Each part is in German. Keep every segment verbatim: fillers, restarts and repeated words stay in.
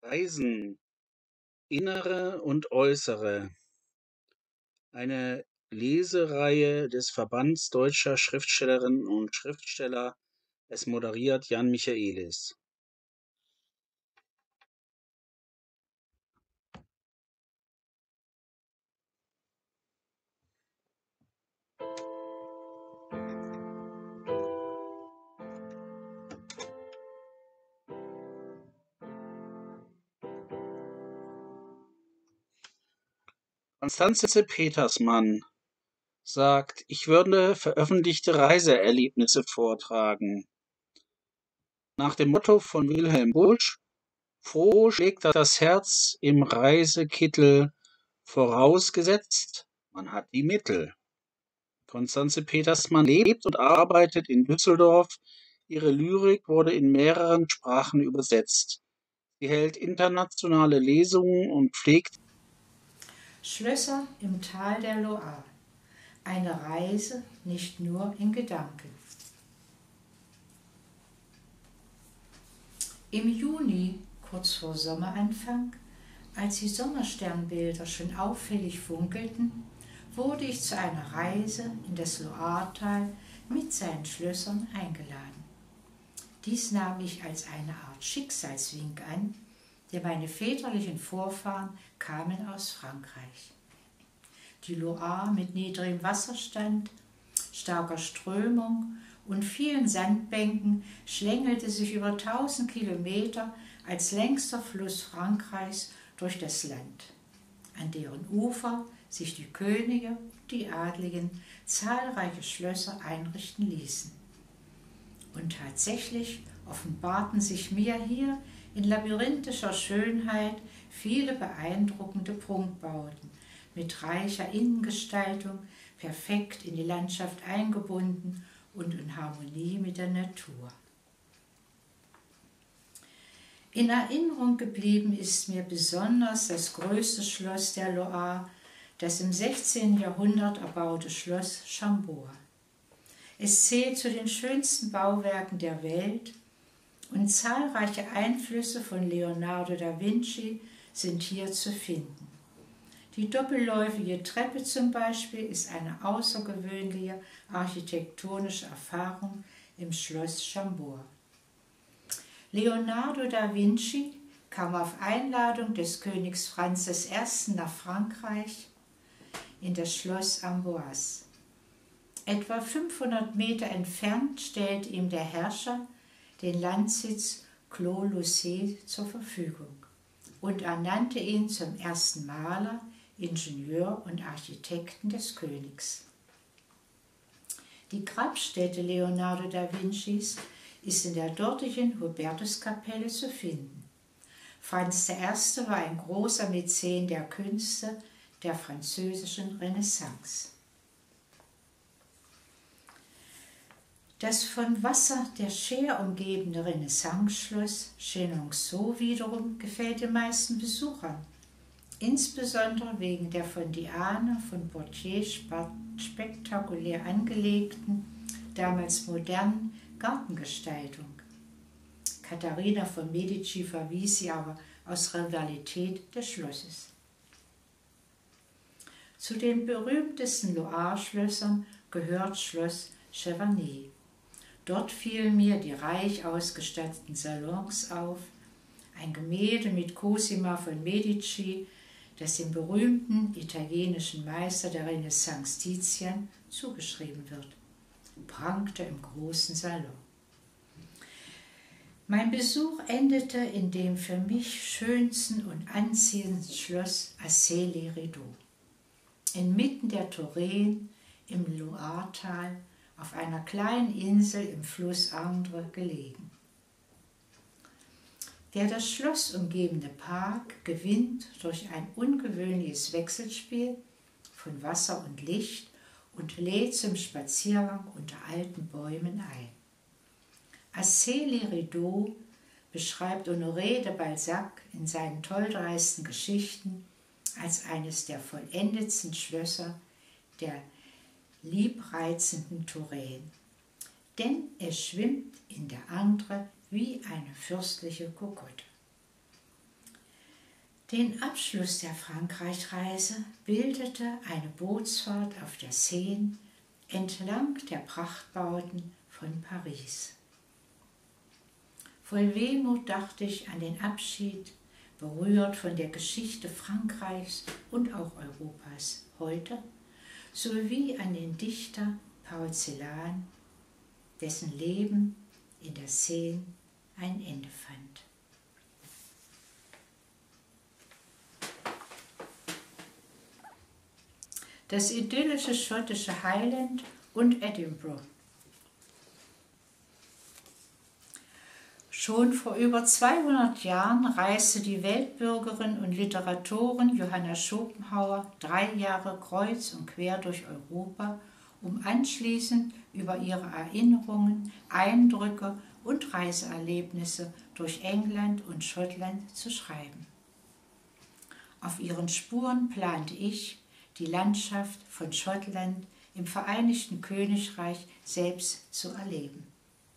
Reisen, innere und äußere. Eine Lesereihe des Verbands Deutscher Schriftstellerinnen und Schriftsteller. Es moderiert Jan Michaelis. Constanze Petersmann sagt, ich würde veröffentlichte Reiseerlebnisse vortragen. Nach dem Motto von Wilhelm Busch: Froh schlägt das Herz im Reisekittel, vorausgesetzt, man hat die Mittel. Constanze Petersmann lebt und arbeitet in Düsseldorf. Ihre Lyrik wurde in mehreren Sprachen übersetzt. Sie hält internationale Lesungen und pflegt Schlösser im Tal der Loire. Eine Reise nicht nur in Gedanken. Im Juni, kurz vor Sommeranfang, als die Sommersternbilder schon auffällig funkelten, wurde ich zu einer Reise in das Loiretal mit seinen Schlössern eingeladen. Dies nahm ich als eine Art Schicksalswink an, denn meine väterlichen Vorfahren kamen aus Frankreich. Die Loire mit niedrigem Wasserstand, starker Strömung und vielen Sandbänken schlängelte sich über tausend Kilometer als längster Fluss Frankreichs durch das Land, an deren Ufer sich die Könige, die Adligen, zahlreiche Schlösser einrichten ließen. Und tatsächlich offenbarten sich mir hier in labyrinthischer Schönheit viele beeindruckende Prunkbauten mit reicher Innengestaltung, perfekt in die Landschaft eingebunden und in Harmonie mit der Natur. In Erinnerung geblieben ist mir besonders das größte Schloss der Loire, das im sechzehnten Jahrhundert erbaute Schloss Chambord. Es zählt zu den schönsten Bauwerken der Welt und zahlreiche Einflüsse von Leonardo da Vinci sind hier zu finden. Die doppelläufige Treppe zum Beispiel ist eine außergewöhnliche architektonische Erfahrung im Schloss Chambord. Leonardo da Vinci kam auf Einladung des Königs Franz der Erste nach Frankreich in das Schloss Amboise. Etwa fünfhundert Meter entfernt stellte ihm der Herrscher den Landsitz Clos-Lucé zur Verfügung und ernannte ihn zum ersten Maler, Ingenieur und Architekten des Königs. Die Grabstätte Leonardo da Vincis ist in der dortigen Hubertuskapelle zu finden. Franz der Erste war ein großer Mäzen der Künste der französischen Renaissance. Das von Wasser der Cher umgebene Renaissance-Schloss Chenonceau wiederum gefällt den meisten Besuchern, insbesondere wegen der von Diane von Poitiers spektakulär angelegten, damals modernen Gartengestaltung. Katharina von Medici verwies sie aber aus Rivalität des Schlosses. Zu den berühmtesten Loire-Schlössern gehört Schloss Cheverny. Dort fielen mir die reich ausgestatteten Salons auf, ein Gemälde mit Cosima von Medici, das dem berühmten italienischen Meister der Renaissance Tizian zugeschrieben wird, prangte im großen Salon. Mein Besuch endete in dem für mich schönsten und anziehendsten Schloss Assez-les-Rideaux. Inmitten der Touraine im Loiretal auf einer kleinen Insel im Fluss Indre gelegen. Der das Schloss umgebende Park gewinnt durch ein ungewöhnliches Wechselspiel von Wasser und Licht und lädt zum Spaziergang unter alten Bäumen ein. Assez-les-Rideaux beschreibt Honoré de Balzac in seinen tolldreisten Geschichten als eines der vollendetsten Schlösser der liebreizenden Touraine, denn es schwimmt in der Indre wie eine fürstliche Kokotte. Den Abschluss der Frankreichreise bildete eine Bootsfahrt auf der Seine entlang der Prachtbauten von Paris. Voll Wehmut dachte ich an den Abschied, berührt von der Geschichte Frankreichs und auch Europas heute, sowie an den Dichter Paul Celan, dessen Leben in der Seine ein Ende fand. Das idyllische schottische Highland und Edinburgh. Schon vor über zweihundert Jahren reiste die Weltbürgerin und Literatorin Johanna Schopenhauer drei Jahre kreuz und quer durch Europa, um anschließend über ihre Erinnerungen, Eindrücke und Reiseerlebnisse durch England und Schottland zu schreiben. Auf ihren Spuren plante ich, die Landschaft von Schottland im Vereinigten Königreich selbst zu erleben.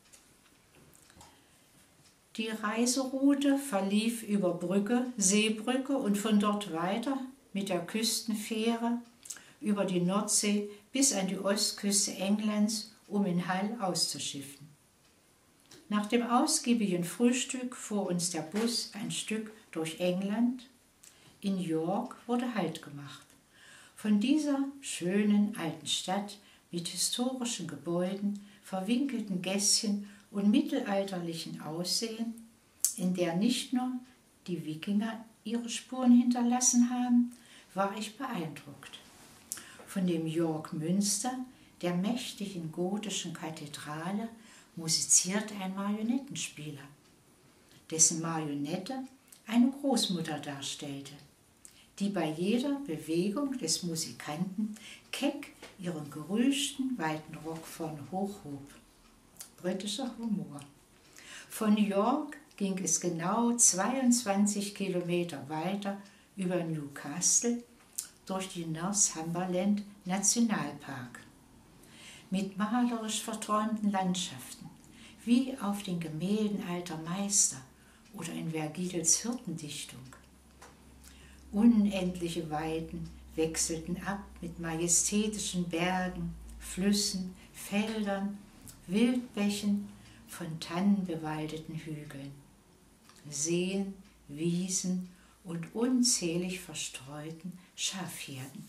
Die Reiseroute verlief über Brügge, Seebrücke und von dort weiter mit der Küstenfähre über die Nordsee bis an die Ostküste Englands, um in Hull auszuschiffen. Nach dem ausgiebigen Frühstück fuhr uns der Bus ein Stück durch England. In York wurde Halt gemacht. Von dieser schönen alten Stadt mit historischen Gebäuden, verwinkelten Gässchen und mittelalterlichen Aussehen, in der nicht nur die Wikinger ihre Spuren hinterlassen haben, war ich beeindruckt. Von dem York Münster, der mächtigen gotischen Kathedrale, musizierte ein Marionettenspieler, dessen Marionette eine Großmutter darstellte, die bei jeder Bewegung des Musikanten keck ihren gerüschten, weiten Rock vorne hochhob. Britischer Humor. Von York ging es genau zweiundzwanzig Kilometer weiter über Newcastle durch den Northumberland Nationalpark. Mit malerisch verträumten Landschaften, wie auf den Gemälden alter Meister oder in Vergils Hirtendichtung. Unendliche Weiten wechselten ab mit majestätischen Bergen, Flüssen, Feldern, Wildbächen, von Tannen bewaldeten Hügeln, Seen, Wiesen und unzählig verstreuten Schafherden.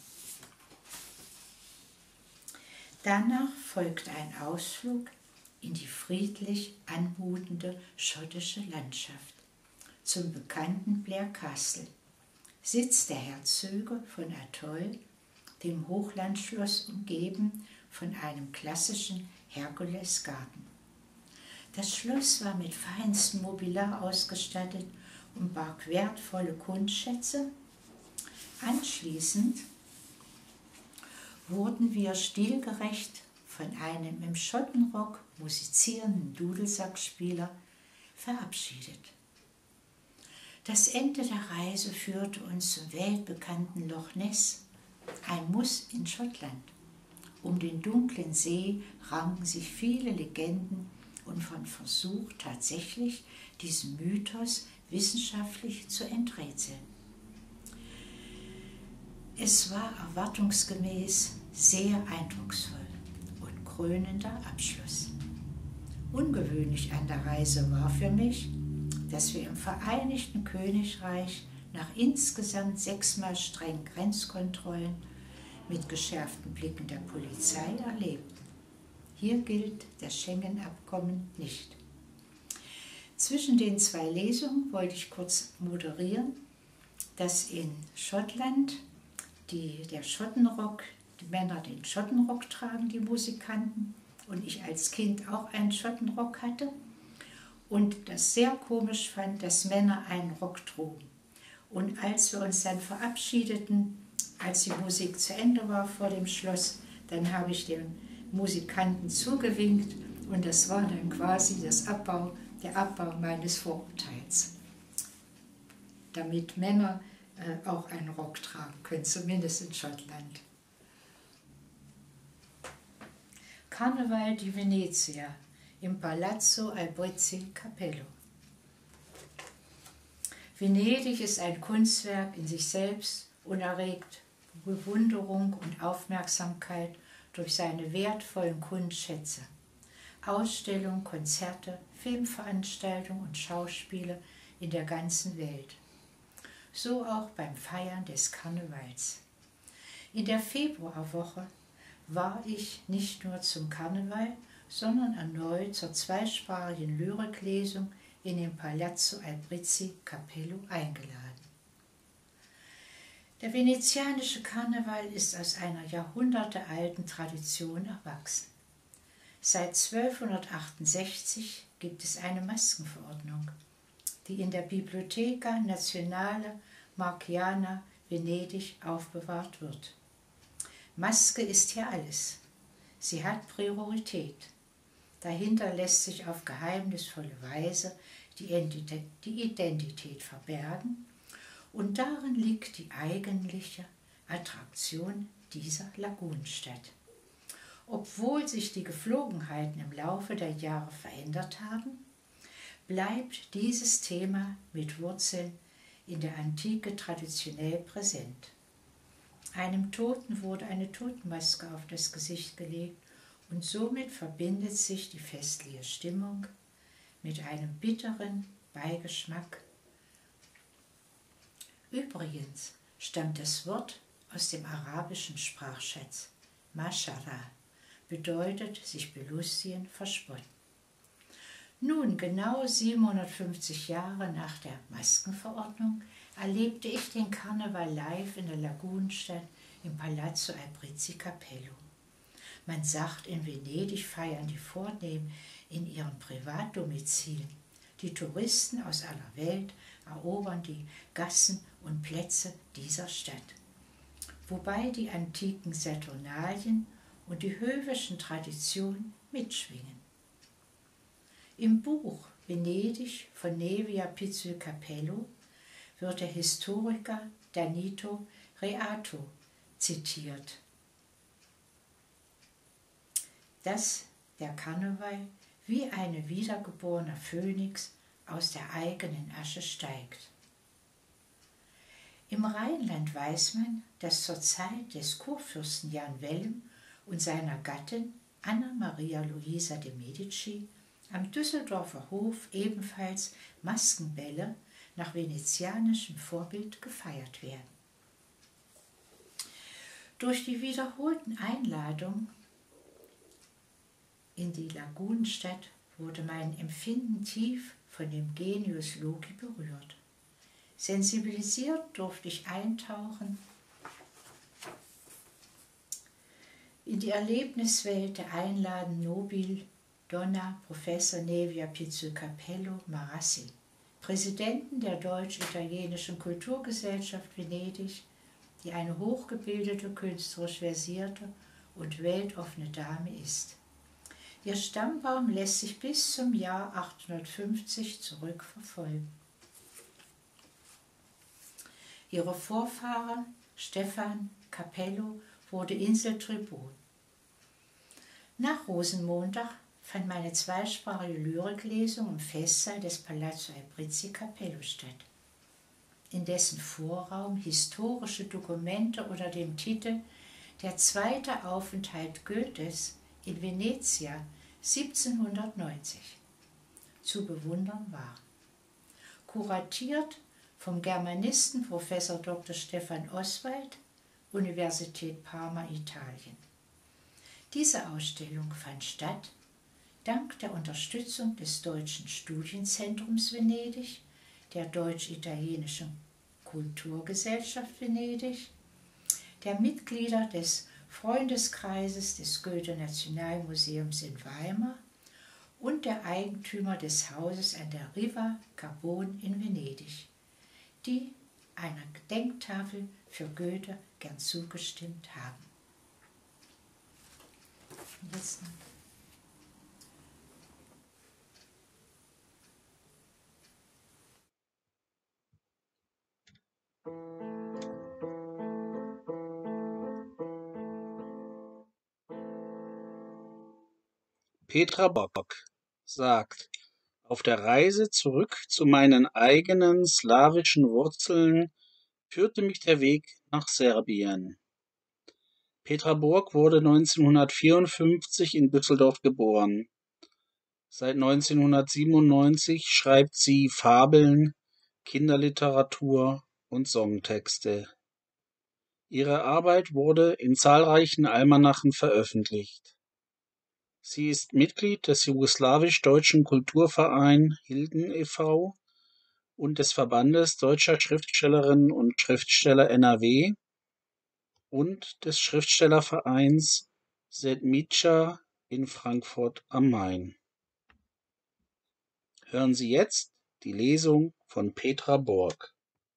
Danach folgte ein Ausflug in die friedlich anmutende schottische Landschaft zum bekannten Blair Castle, Sitz der Herzöge von Atholl, dem Hochlandschloss umgeben von einem klassischen Herkulesgarten. Das Schloss war mit feinstem Mobiliar ausgestattet und barg wertvolle Kunstschätze. Anschließend wurden wir stilgerecht von einem im Schottenrock musizierenden Dudelsackspieler verabschiedet. Das Ende der Reise führte uns zum weltbekannten Loch Ness, ein Muss in Schottland. Um den dunklen See ranken sich viele Legenden und von Versuch, tatsächlich diesen Mythos wissenschaftlich zu enträtseln. Es war erwartungsgemäß sehr eindrucksvoll und krönender Abschluss. Ungewöhnlich an der Reise war für mich, dass wir im Vereinigten Königreich nach insgesamt sechsmal strengen Grenzkontrollen mit geschärften Blicken der Polizei erlebten. Hier gilt das Schengen-Abkommen nicht. Zwischen den zwei Lesungen wollte ich kurz moderieren, dass in Schottland die, der Schottenrock, die Männer den Schottenrock tragen, die Musikanten, und ich als Kind auch einen Schottenrock hatte und das sehr komisch fand, dass Männer einen Rock trugen. Und als wir uns dann verabschiedeten, als die Musik zu Ende war vor dem Schloss, dann habe ich dem Musikanten zugewinkt und das war dann quasi das Abbau, der Abbau meines Vorurteils. Damit Männer äh, auch einen Rock tragen können, zumindest in Schottland. Karneval di Venezia im Palazzo Albrizzi Capello. Venedig ist ein Kunstwerk in sich selbst und erregt Bewunderung und Aufmerksamkeit durch seine wertvollen Kunstschätze. Ausstellungen, Konzerte, Filmveranstaltungen und Schauspiele in der ganzen Welt. So auch beim Feiern des Karnevals. In der Februarwoche war ich nicht nur zum Karneval, sondern erneut zur zweisprachigen Lyriklesung in den Palazzo Albrizzi Capello eingeladen. Der venezianische Karneval ist aus einer jahrhundertealten Tradition erwachsen. Seit zwölfhundertachtundsechzig gibt es eine Maskenverordnung, die in der Biblioteca Nazionale Marciana Venedig aufbewahrt wird. Maske ist hier alles. Sie hat Priorität. Dahinter lässt sich auf geheimnisvolle Weise die Identität verbergen und darin liegt die eigentliche Attraktion dieser Lagunenstadt. Obwohl sich die Geflogenheiten im Laufe der Jahre verändert haben, bleibt dieses Thema mit Wurzeln in der Antike traditionell präsent. Einem Toten wurde eine Totenmaske auf das Gesicht gelegt und somit verbindet sich die festliche Stimmung mit einem bitteren Beigeschmack. Übrigens stammt das Wort aus dem arabischen Sprachschatz. Mashara bedeutet sich belustigen, verspotten. Nun, genau siebenhundertfünfzig Jahre nach der Maskenverordnung, erlebte ich den Karneval live in der Lagunenstadt im Palazzo Albrizzi Capello. Man sagt, in Venedig feiern die Vornehmen in ihren Privatdomizilen. Die Touristen aus aller Welt erobern die Gassen und Plätze dieser Stadt. Wobei die antiken Saturnalien und die höfischen Traditionen mitschwingen. Im Buch Venedig von Nevia Pizzicapello wird der Historiker Danilo Reato zitiert, dass der Karneval wie eine wiedergeborene Phönix aus der eigenen Asche steigt. Im Rheinland weiß man, dass zur Zeit des Kurfürsten Jan Wellem und seiner Gattin Anna Maria Luisa de Medici am Düsseldorfer Hof ebenfalls Maskenbälle nach venezianischem Vorbild gefeiert werden. Durch die wiederholten Einladungen in die Lagunenstadt wurde mein Empfinden tief von dem Genius Loci berührt. Sensibilisiert durfte ich eintauchen in die Erlebniswelt der einladenden Nobil Donna Professor Nevia Pizzicapello Marassi, Präsidenten der Deutsch-Italienischen Kulturgesellschaft Venedig, die eine hochgebildete, künstlerisch versierte und weltoffene Dame ist. Ihr Stammbaum lässt sich bis zum Jahr achthundertfünfzig zurückverfolgen. Ihre Vorfahre Stefan Capello wurde Inseltribun. Nach Rosenmontag fand meine zweisprachige Lyriklesung im Festsaal des Palazzo Albrizzi Capello statt, in dessen Vorraum historische Dokumente unter dem Titel »Der zweite Aufenthalt Goethes in Venezia siebzehnhundertneunzig« zu bewundern waren. Kuratiert vom Germanisten Professor Doktor Stefan Oswald, Universität Parma, Italien. Diese Ausstellung fand statt dank der Unterstützung des Deutschen Studienzentrums Venedig, der Deutsch-Italienischen Kulturgesellschaft Venedig, der Mitglieder des Freundeskreises des Goethe-Nationalmuseums in Weimar und der Eigentümer des Hauses an der Riva Carbon in Venedig, die einer Gedenktafel für Goethe gern zugestimmt haben. Jetzt noch. Petra Bock sagt, Auf der Reise zurück zu meinen eigenen slawischen Wurzeln führte mich der Weg nach Serbien. Petra Borg wurde neunzehnhundertvierundfünfzig in Düsseldorf geboren. Seit neunzehnhundertsiebenundneunzig schreibt sie Fabeln, Kinderliteratur und Songtexte. Ihre Arbeit wurde in zahlreichen Almanachen veröffentlicht. Sie ist Mitglied des jugoslawisch-deutschen Kulturverein Hilden e V und des Verbandes Deutscher Schriftstellerinnen und Schriftsteller N R W und des Schriftstellervereins Sedmica in Frankfurt am Main. Hören Sie jetzt die Lesung von Petra Borg.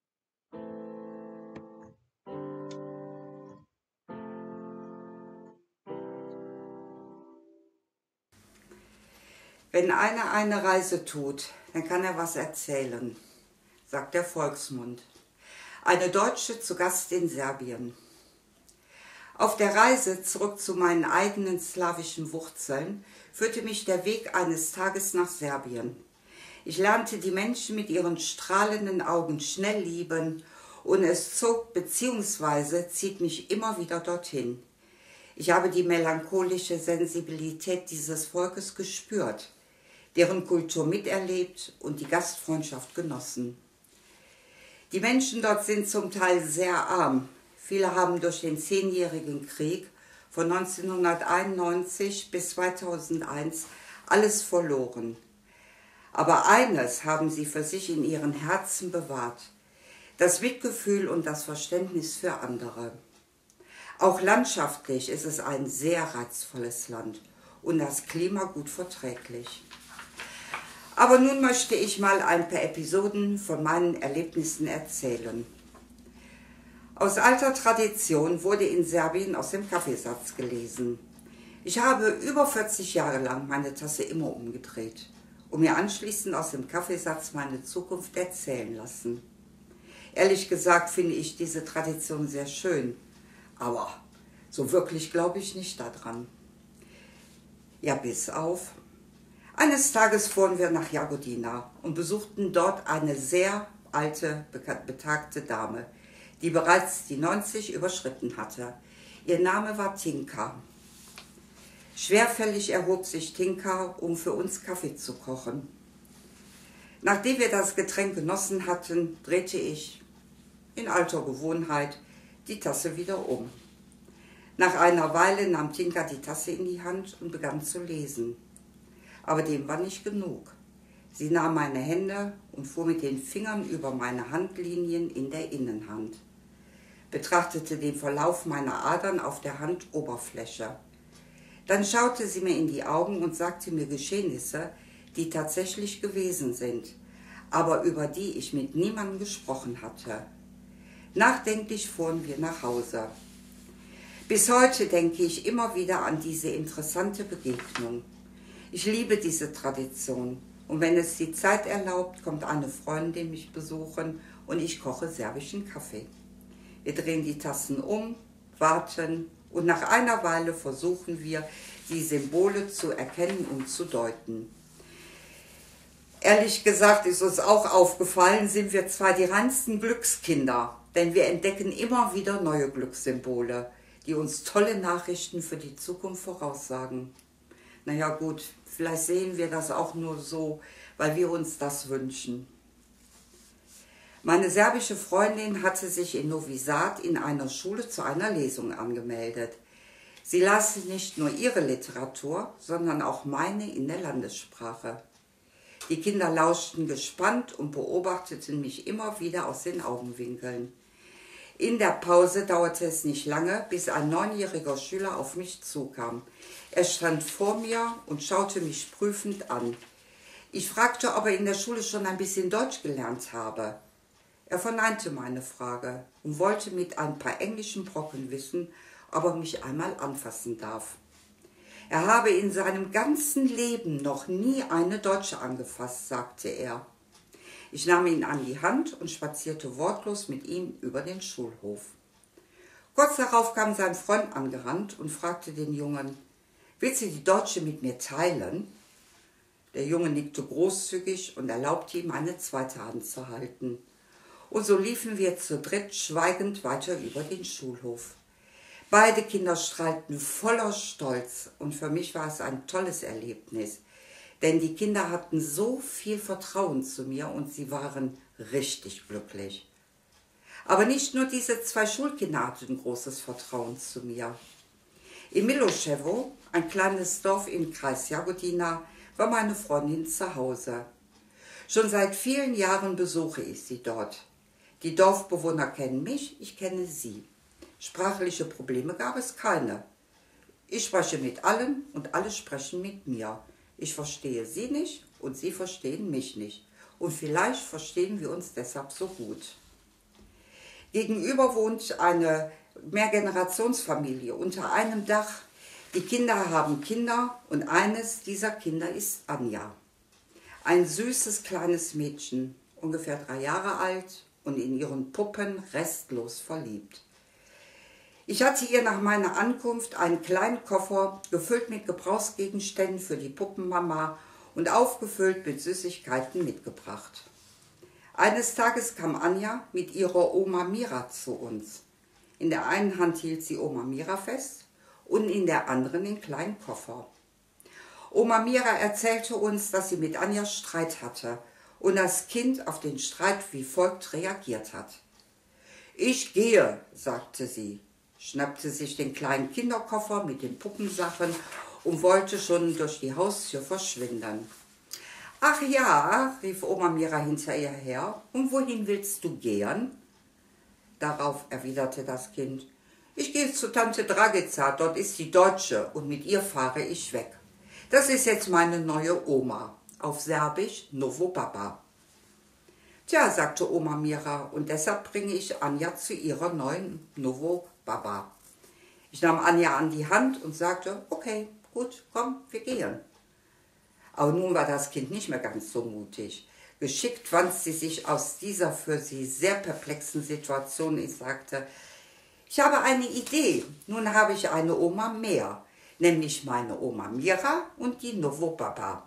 Wenn einer eine Reise tut, dann kann er was erzählen, sagt der Volksmund. Eine Deutsche zu Gast in Serbien. Auf der Reise zurück zu meinen eigenen slawischen Wurzeln führte mich der Weg eines Tages nach Serbien. Ich lernte die Menschen mit ihren strahlenden Augen schnell lieben und es zog bzw. zieht mich immer wieder dorthin. Ich habe die melancholische Sensibilität dieses Volkes gespürt, deren Kultur miterlebt und die Gastfreundschaft genossen. Die Menschen dort sind zum Teil sehr arm. Viele haben durch den Zehnjährigen Krieg von neunzehnhunderteinundneunzig bis zweitausendeins alles verloren. Aber eines haben sie für sich in ihren Herzen bewahrt: das Mitgefühl und das Verständnis für andere. Auch landschaftlich ist es ein sehr reizvolles Land und das Klima gut verträglich. Aber nun möchte ich mal ein paar Episoden von meinen Erlebnissen erzählen. Aus alter Tradition wurde in Serbien aus dem Kaffeesatz gelesen. Ich habe über vierzig Jahre lang meine Tasse immer umgedreht und mir anschließend aus dem Kaffeesatz meine Zukunft erzählen lassen. Ehrlich gesagt finde ich diese Tradition sehr schön, aber so wirklich glaube ich nicht daran. Ja, bis auf. Eines Tages fuhren wir nach Jagodina und besuchten dort eine sehr alte, betagte Dame, die bereits die neunzig überschritten hatte. Ihr Name war Tinka. Schwerfällig erhob sich Tinka, um für uns Kaffee zu kochen. Nachdem wir das Getränk genossen hatten, drehte ich, in alter Gewohnheit, die Tasse wieder um. Nach einer Weile nahm Tinka die Tasse in die Hand und begann zu lesen. Aber dem war nicht genug. Sie nahm meine Hände und fuhr mit den Fingern über meine Handlinien in der Innenhand, betrachtete den Verlauf meiner Adern auf der Handoberfläche. Dann schaute sie mir in die Augen und sagte mir Geschehnisse, die tatsächlich gewesen sind, aber über die ich mit niemandem gesprochen hatte. Nachdenklich fuhren wir nach Hause. Bis heute denke ich immer wieder an diese interessante Begegnung. Ich liebe diese Tradition und wenn es die Zeit erlaubt, kommt eine Freundin mich besuchen und ich koche serbischen Kaffee. Wir drehen die Tassen um, warten und nach einer Weile versuchen wir, die Symbole zu erkennen und zu deuten. Ehrlich gesagt ist uns auch aufgefallen, sind wir zwar die reinsten Glückskinder, denn wir entdecken immer wieder neue Glückssymbole, die uns tolle Nachrichten für die Zukunft voraussagen. Naja gut, vielleicht sehen wir das auch nur so, weil wir uns das wünschen. Meine serbische Freundin hatte sich in Novi Sad in einer Schule zu einer Lesung angemeldet. Sie las nicht nur ihre Literatur, sondern auch meine in der Landessprache. Die Kinder lauschten gespannt und beobachteten mich immer wieder aus den Augenwinkeln. In der Pause dauerte es nicht lange, bis ein neunjähriger Schüler auf mich zukam. Er stand vor mir und schaute mich prüfend an. Ich fragte, ob er in der Schule schon ein bisschen Deutsch gelernt habe. Er verneinte meine Frage und wollte mit ein paar englischen Brocken wissen, ob er mich einmal anfassen darf. Er habe in seinem ganzen Leben noch nie eine Deutsche angefasst, sagte er. Ich nahm ihn an die Hand und spazierte wortlos mit ihm über den Schulhof. Kurz darauf kam sein Freund angerannt und fragte den Jungen: »Willst du die Deutsche mit mir teilen?« Der Junge nickte großzügig und erlaubte ihm, eine zweite Hand zu halten. Und so liefen wir zu dritt schweigend weiter über den Schulhof. Beide Kinder strahlten voller Stolz und für mich war es ein tolles Erlebnis, denn die Kinder hatten so viel Vertrauen zu mir und sie waren richtig glücklich. Aber nicht nur diese zwei Schulkinder hatten großes Vertrauen zu mir. In Miloševo, ein kleines Dorf im Kreis Jagodina, war meine Freundin zu Hause. Schon seit vielen Jahren besuche ich sie dort. Die Dorfbewohner kennen mich, ich kenne sie. Sprachliche Probleme gab es keine. Ich spreche mit allen und alle sprechen mit mir. Ich verstehe sie nicht und sie verstehen mich nicht. Und vielleicht verstehen wir uns deshalb so gut. Gegenüber wohnt eine Mehrgenerationsfamilie unter einem Dach. Die Kinder haben Kinder und eines dieser Kinder ist Anja. Ein süßes kleines Mädchen, ungefähr drei Jahre alt und in ihren Puppen restlos verliebt. Ich hatte ihr nach meiner Ankunft einen kleinen Koffer gefüllt mit Gebrauchsgegenständen für die Puppenmama und aufgefüllt mit Süßigkeiten mitgebracht. Eines Tages kam Anja mit ihrer Oma Mira zu uns. In der einen Hand hielt sie Oma Mira fest und in der anderen den kleinen Koffer. Oma Mira erzählte uns, dass sie mit Anja Streit hatte und das Kind auf den Streit wie folgt reagiert hat. »Ich gehe«, sagte sie, schnappte sich den kleinen Kinderkoffer mit den Puppensachen und wollte schon durch die Haustür verschwinden. »Ach ja«, rief Oma Mira hinter ihr her, »und wohin willst du gehen?« Darauf erwiderte das Kind, »Ich gehe zu Tante Dragica, dort ist die Deutsche und mit ihr fahre ich weg. Das ist jetzt meine neue Oma, auf Serbisch Novo Baba.« »Tja«, sagte Oma Mira, »und deshalb bringe ich Anja zu ihrer neuen Novo Baba.« Ich nahm Anja an die Hand und sagte, »Okay, gut, komm, wir gehen.« Aber nun war das Kind nicht mehr ganz so mutig. Geschickt wand sie sich aus dieser für sie sehr perplexen Situation und sagte, »Ich habe eine Idee, nun habe ich eine Oma mehr, nämlich meine Oma Mira und die Novo Baba.«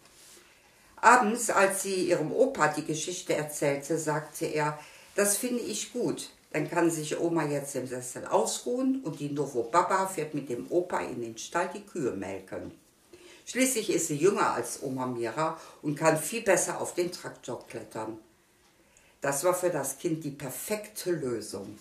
Abends, als sie ihrem Opa die Geschichte erzählte, sagte er, »Das finde ich gut, dann kann sich Oma jetzt im Sessel ausruhen und die Novo Baba fährt mit dem Opa in den Stall die Kühe melken. Schließlich ist sie jünger als Oma Mira und kann viel besser auf den Traktor klettern.« Das war für das Kind die perfekte Lösung.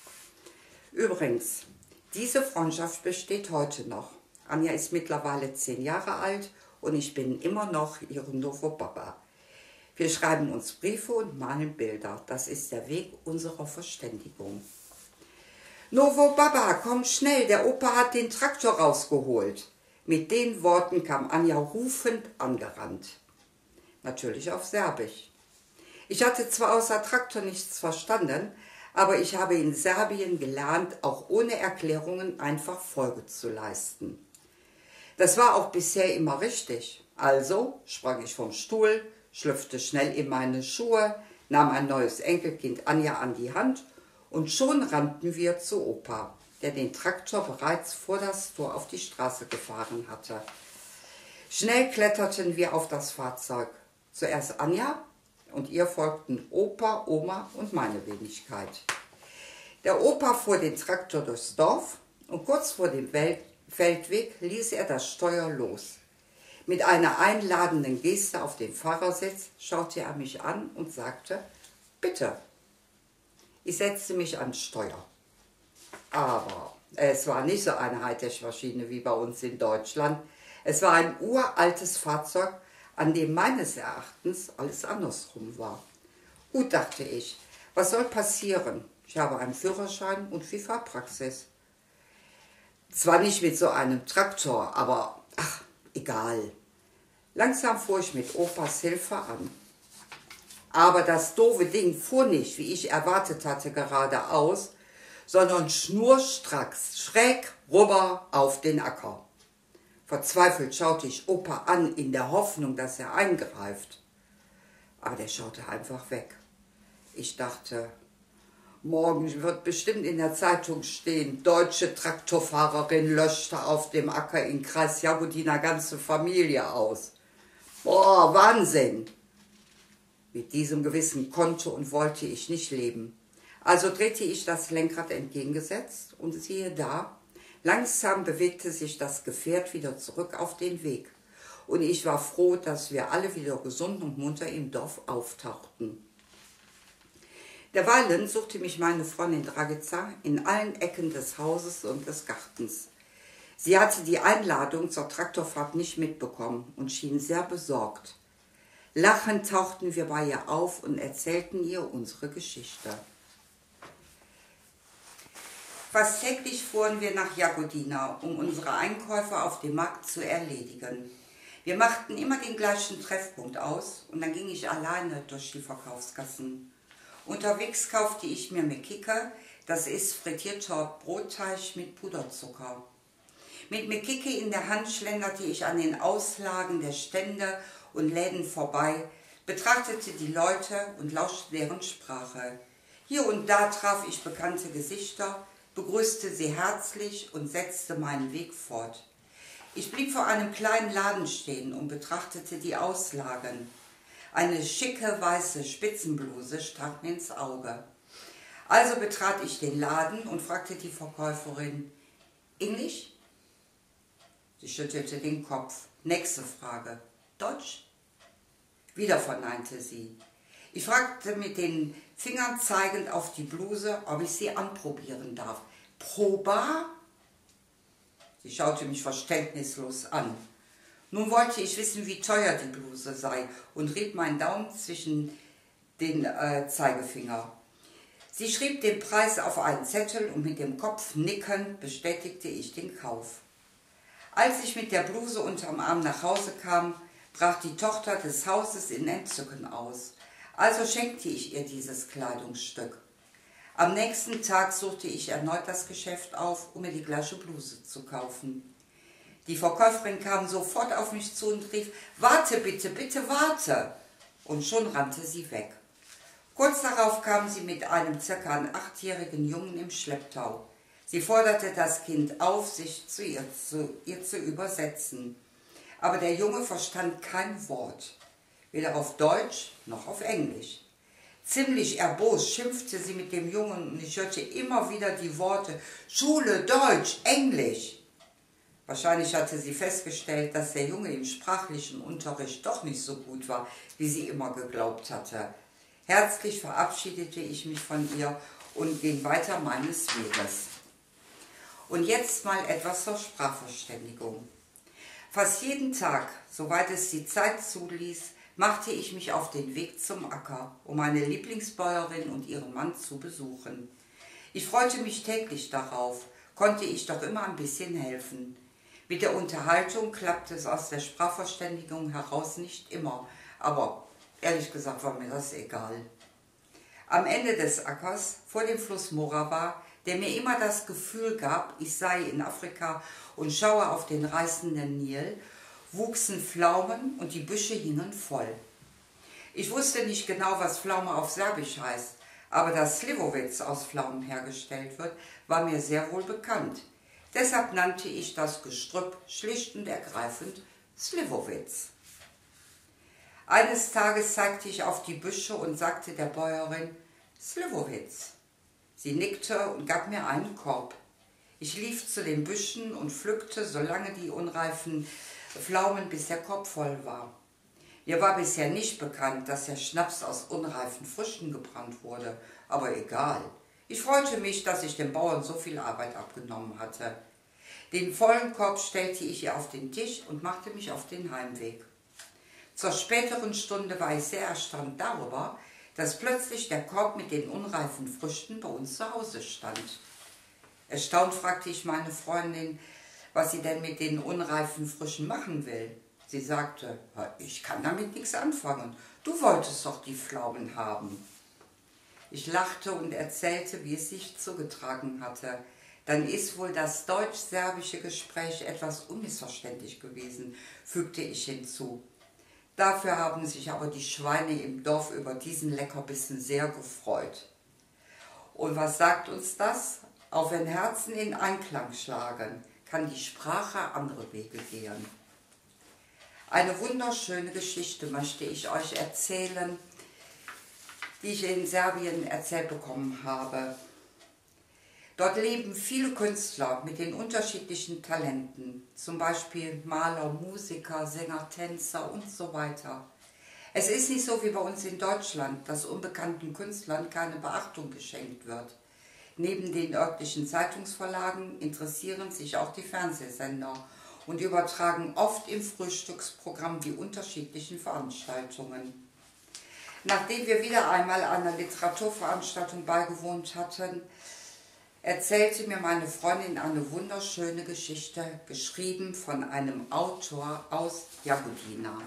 Übrigens, diese Freundschaft besteht heute noch. Anja ist mittlerweile zehn Jahre alt und ich bin immer noch ihre Novo Baba. Wir schreiben uns Briefe und malen Bilder. Das ist der Weg unserer Verständigung. »Novo Baba, komm schnell, der Opa hat den Traktor rausgeholt.« Mit den Worten kam Anja rufend angerannt. Natürlich auf Serbisch. Ich hatte zwar außer Traktor nichts verstanden, aber ich habe in Serbien gelernt, auch ohne Erklärungen einfach Folge zu leisten. Das war auch bisher immer richtig. Also sprang ich vom Stuhl, schlüpfte schnell in meine Schuhe, nahm ein neues Enkelkind Anja an die Hand und schon rannten wir zu Opa, der den Traktor bereits vor das Tor auf die Straße gefahren hatte. Schnell kletterten wir auf das Fahrzeug. Zuerst Anja und ihr folgten Opa, Oma und meine Wenigkeit. Der Opa fuhr den Traktor durchs Dorf und kurz vor dem Feldweg ließ er das Steuer los. Mit einer einladenden Geste auf den Fahrersitz schaute er mich an und sagte, »Bitte.« Ich setzte mich ans Steuer. Aber es war nicht so eine Hightech-Maschine wie bei uns in Deutschland. Es war ein uraltes Fahrzeug, an dem meines Erachtens alles andersrum war. Gut, dachte ich, was soll passieren? Ich habe einen Führerschein und viel Fahrpraxis. Zwar nicht mit so einem Traktor, aber ach, egal. Langsam fuhr ich mit Opas Hilfe an. Aber das doofe Ding fuhr nicht, wie ich erwartet hatte, geradeaus, sondern schnurstracks schräg rüber auf den Acker. Verzweifelt schaute ich Opa an, in der Hoffnung, dass er eingreift. Aber der schaute einfach weg. Ich dachte, morgen wird bestimmt in der Zeitung stehen, deutsche Traktorfahrerin löschte auf dem Acker in Kreis Jagodina ganze Familie aus. Oh, Wahnsinn! Mit diesem Gewissen konnte und wollte ich nicht leben. Also drehte ich das Lenkrad entgegengesetzt und siehe da, langsam bewegte sich das Gefährt wieder zurück auf den Weg. Und ich war froh, dass wir alle wieder gesund und munter im Dorf auftauchten. Derweilen suchte mich meine Freundin Dragica in allen Ecken des Hauses und des Gartens. Sie hatte die Einladung zur Traktorfahrt nicht mitbekommen und schien sehr besorgt. Lachend tauchten wir bei ihr auf und erzählten ihr unsere Geschichte. Fast täglich fuhren wir nach Jagodina, um unsere Einkäufe auf dem Markt zu erledigen. Wir machten immer den gleichen Treffpunkt aus und dann ging ich alleine durch die Verkaufsgassen. Unterwegs kaufte ich mir Mekike, das ist frittierter Brotteig mit Puderzucker. Mit Mekike in der Hand schlenderte ich an den Auslagen der Stände und Läden vorbei, betrachtete die Leute und lauschte deren Sprache. Hier und da traf ich bekannte Gesichter, begrüßte sie herzlich und setzte meinen Weg fort. Ich blieb vor einem kleinen Laden stehen und betrachtete die Auslagen. Eine schicke weiße Spitzenbluse stach mir ins Auge. Also betrat ich den Laden und fragte die Verkäuferin, Englisch? Sie schüttelte den Kopf. Nächste Frage, Deutsch? Wieder verneinte sie. Ich fragte mit den Fingern zeigend auf die Bluse, ob ich sie anprobieren darf. Probar? Sie schaute mich verständnislos an. Nun wollte ich wissen, wie teuer die Bluse sei und rieb meinen Daumen zwischen den äh, Zeigefinger. Sie schrieb den Preis auf einen Zettel und mit dem Kopf nickend bestätigte ich den Kauf. Als ich mit der Bluse unterm Arm nach Hause kam, brach die Tochter des Hauses in Entzücken aus. Also schenkte ich ihr dieses Kleidungsstück. Am nächsten Tag suchte ich erneut das Geschäft auf, um mir die gleiche Bluse zu kaufen. Die Verkäuferin kam sofort auf mich zu und rief, »Warte bitte, bitte warte!« Und schon rannte sie weg. Kurz darauf kam sie mit einem circa achtjährigen Jungen im Schlepptau. Sie forderte das Kind auf, sich zu ihr zu, ihr zu übersetzen. Aber der Junge verstand kein Wort, weder auf Deutsch noch auf Englisch. Ziemlich erbost schimpfte sie mit dem Jungen und ich hörte immer wieder die Worte Schule, Deutsch, Englisch. Wahrscheinlich hatte sie festgestellt, dass der Junge im sprachlichen Unterricht doch nicht so gut war, wie sie immer geglaubt hatte. Herzlich verabschiedete ich mich von ihr und ging weiter meines Weges. Und jetzt mal etwas zur Sprachverständigung. Fast jeden Tag, soweit es die Zeit zuließ, machte ich mich auf den Weg zum Acker, um meine Lieblingsbäuerin und ihren Mann zu besuchen. Ich freute mich täglich darauf, konnte ich doch immer ein bisschen helfen. Mit der Unterhaltung klappte es aus der Sprachverständigung heraus nicht immer, aber ehrlich gesagt war mir das egal. Am Ende des Ackers, vor dem Fluss Morava, der mir immer das Gefühl gab, ich sei in Afrika und schaue auf den reißenden Nil, wuchsen Pflaumen und die Büsche hingen voll. Ich wusste nicht genau, was Pflaume auf Serbisch heißt, aber dass Slivovitz aus Pflaumen hergestellt wird, war mir sehr wohl bekannt. Deshalb nannte ich das Gestrüpp schlicht und ergreifend Slivovitz. Eines Tages zeigte ich auf die Büsche und sagte der Bäuerin, Slivovitz. Sie nickte und gab mir einen Korb. Ich lief zu den Büschen und pflückte, solange die unreifen Pflaumen, bis der Korb voll war. Mir war bisher nicht bekannt, dass der Schnaps aus unreifen Früchten gebrannt wurde, aber egal. Ich freute mich, dass ich den Bauern so viel Arbeit abgenommen hatte. Den vollen Korb stellte ich ihr auf den Tisch und machte mich auf den Heimweg. Zur späteren Stunde war ich sehr erstaunt darüber, dass plötzlich der Korb mit den unreifen Früchten bei uns zu Hause stand. Erstaunt fragte ich meine Freundin, was sie denn mit den unreifen Früchten machen will. Sie sagte, ich kann damit nichts anfangen, du wolltest doch die Pflaumen haben. Ich lachte und erzählte, wie es sich zugetragen hatte. Dann ist wohl das deutsch-serbische Gespräch etwas unmissverständlich gewesen, fügte ich hinzu. Dafür haben sich aber die Schweine im Dorf über diesen Leckerbissen sehr gefreut. Und was sagt uns das? Auch wenn Herzen in Einklang schlagen, kann die Sprache andere Wege gehen. Eine wunderschöne Geschichte möchte ich euch erzählen, die ich in Serbien erzählt bekommen habe. Dort leben viele Künstler mit den unterschiedlichen Talenten, zum Beispiel Maler, Musiker, Sänger, Tänzer und so weiter. Es ist nicht so wie bei uns in Deutschland, dass unbekannten Künstlern keine Beachtung geschenkt wird. Neben den örtlichen Zeitungsverlagen interessieren sich auch die Fernsehsender und übertragen oft im Frühstücksprogramm die unterschiedlichen Veranstaltungen. Nachdem wir wieder einmal einer Literaturveranstaltung beigewohnt hatten, erzählte mir meine Freundin eine wunderschöne Geschichte, geschrieben von einem Autor aus Jagodina.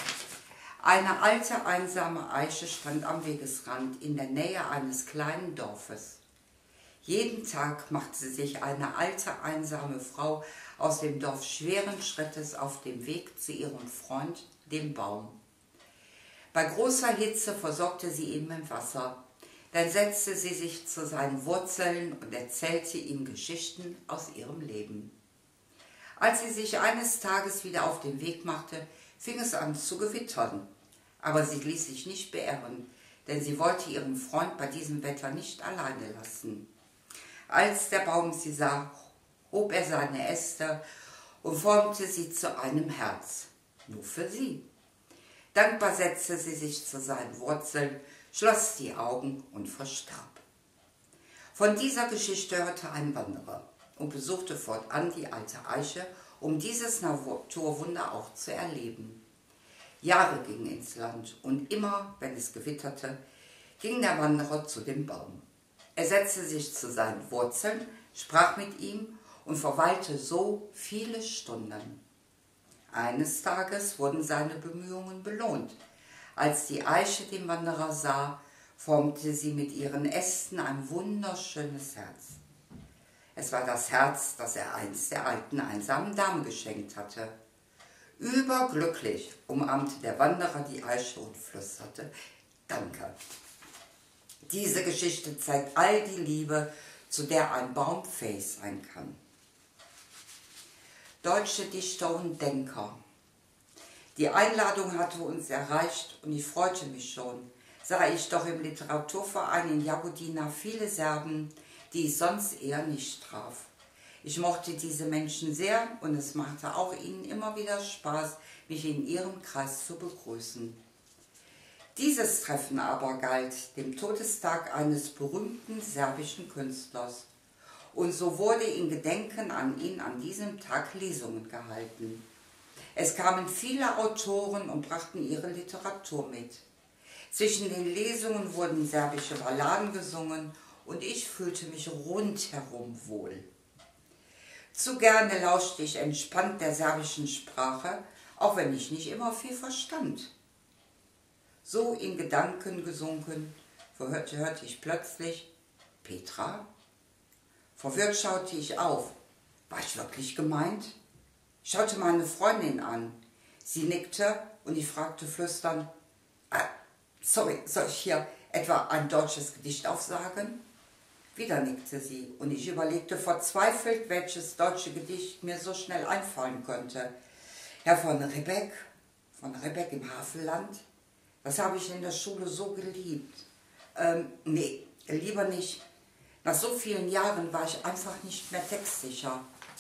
Eine alte, einsame Eiche stand am Wegesrand in der Nähe eines kleinen Dorfes. Jeden Tag machte sich eine alte, einsame Frau aus dem Dorf schweren Schrittes auf dem Weg zu ihrem Freund, dem Baum. Bei großer Hitze versorgte sie ihn mit Wasser. Dann setzte sie sich zu seinen Wurzeln und erzählte ihm Geschichten aus ihrem Leben. Als sie sich eines Tages wieder auf den Weg machte, fing es an zu gewittern. Aber sie ließ sich nicht beirren, denn sie wollte ihren Freund bei diesem Wetter nicht alleine lassen. Als der Baum sie sah, hob er seine Äste und formte sie zu einem Herz, nur für sie. Dankbar setzte sie sich zu seinen Wurzeln, schloss die Augen und verstarb. Von dieser Geschichte hörte ein Wanderer und besuchte fortan die alte Eiche, um dieses Naturwunder auch zu erleben. Jahre gingen ins Land und immer, wenn es gewitterte, ging der Wanderer zu dem Baum. Er setzte sich zu seinen Wurzeln, sprach mit ihm und verweilte so viele Stunden. Eines Tages wurden seine Bemühungen belohnt. Als die Eiche den Wanderer sah, formte sie mit ihren Ästen ein wunderschönes Herz. Es war das Herz, das er einst der alten, einsamen Dame geschenkt hatte. Überglücklich umarmte der Wanderer die Eiche und flüsterte: Danke. Diese Geschichte zeigt all die Liebe, zu der ein Baum fähig sein kann. Deutsche Dichter und Denker. Die Einladung hatte uns erreicht und ich freute mich schon, sah ich doch im Literaturverein in Jagodina viele Serben, die ich sonst eher nicht traf. Ich mochte diese Menschen sehr und es machte auch ihnen immer wieder Spaß, mich in ihrem Kreis zu begrüßen. Dieses Treffen aber galt dem Todestag eines berühmten serbischen Künstlers. Und so wurde in Gedenken an ihn an diesem Tag Lesungen gehalten. Es kamen viele Autoren und brachten ihre Literatur mit. Zwischen den Lesungen wurden serbische Balladen gesungen und ich fühlte mich rundherum wohl. Zu gerne lauschte ich entspannt der serbischen Sprache, auch wenn ich nicht immer viel verstand. So in Gedanken gesunken, hörte, hörte ich plötzlich: Petra? Verwirrt schaute ich auf. War ich wirklich gemeint? Ich schaute meine Freundin an. Sie nickte und ich fragte flüsternd: ah, sorry, soll ich hier etwa ein deutsches Gedicht aufsagen? Wieder nickte sie und ich überlegte verzweifelt, welches deutsche Gedicht mir so schnell einfallen könnte. Herr von Ribbeck, von Ribbeck im Havelland. Das habe ich in der Schule so geliebt. Ähm, nee, lieber nicht. Nach so vielen Jahren war ich einfach nicht mehr textsicher.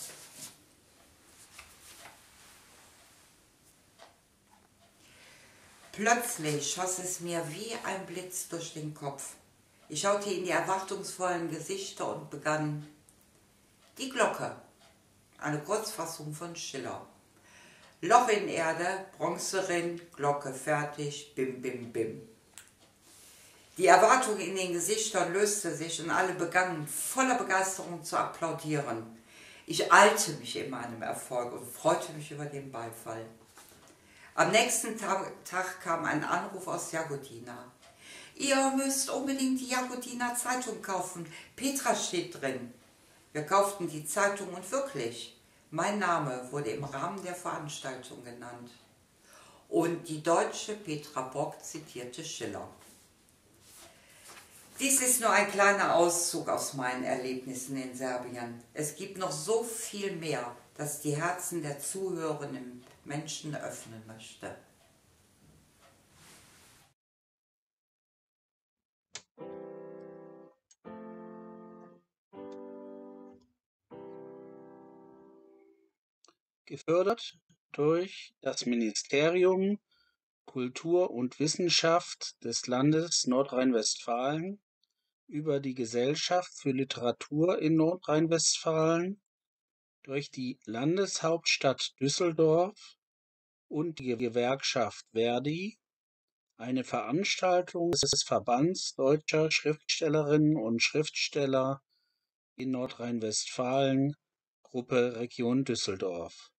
Plötzlich schoss es mir wie ein Blitz durch den Kopf. Ich schaute in die erwartungsvollen Gesichter und begann: Die Glocke, eine Kurzfassung von Schiller. Loch in Erde, Bronzerin, Glocke fertig, bim, bim, bim. Die Erwartung in den Gesichtern löste sich und alle begannen voller Begeisterung zu applaudieren. Ich eilte mich in meinem Erfolg und freute mich über den Beifall. Am nächsten Tag, Tag kam ein Anruf aus Jagodina. Ihr müsst unbedingt die Jagodiner Zeitung kaufen, Petra steht drin. Wir kauften die Zeitung und wirklich, mein Name wurde im Rahmen der Veranstaltung genannt. Und die deutsche Petra Bock zitierte Schiller. Dies ist nur ein kleiner Auszug aus meinen Erlebnissen in Serbien. Es gibt noch so viel mehr, das die Herzen der zuhörenden Menschen öffnen möchte. Gefördert durch das Ministerium Kultur und Wissenschaft des Landes Nordrhein-Westfalen über die Gesellschaft für Literatur in Nordrhein-Westfalen, durch die Landeshauptstadt Düsseldorf und die Gewerkschaft ver.di, eine Veranstaltung des Verbands Deutscher Schriftstellerinnen und Schriftsteller in Nordrhein-Westfalen, Gruppe Region Düsseldorf.